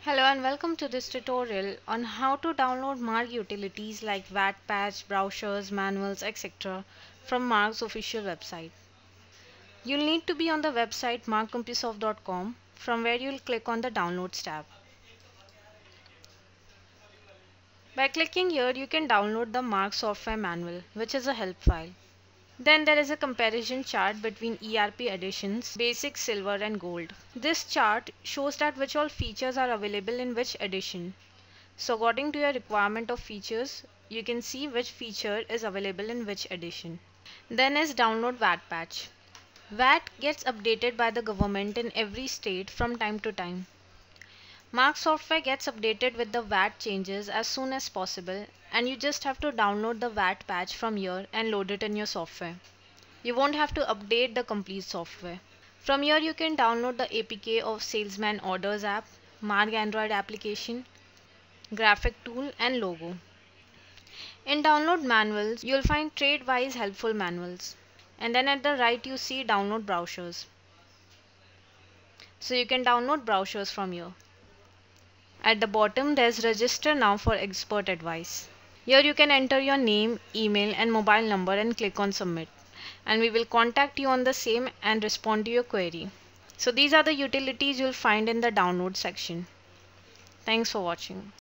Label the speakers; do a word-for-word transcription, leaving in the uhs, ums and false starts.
Speaker 1: Hello and welcome to this tutorial on how to download Marg utilities like W A T patch, brochures, manuals, et cetera from Marg's official website. You'll need to be on the website marg compusoft dot com, from where you'll click on the Downloads tab. By clicking here, you can download the Marg software manual, which is a help file. Then there is a comparison chart between E R P editions, Basic, Silver and Gold. This chart shows that which all features are available in which edition. So according to your requirement of features, you can see which feature is available in which edition. Then is download W A T patch. W A T gets updated by the government in every state from time to time. Marg software gets updated with the W A T changes as soon as possible, and you just have to download the W A T patch from here and load it in your software. You won't have to update the complete software. From here you can download the A P K of Salesman Orders app, Marg Android application, graphic tool and logo. In download manuals, you'll find trade-wise helpful manuals. And then at the right you see download brochures. So you can download brochures from here. At the bottom there's register now for expert advice. Here you can enter your name, email and mobile number and click on submit. And we will contact you on the same and respond to your query. So these are the utilities you'll find in the download section. Thanks for watching.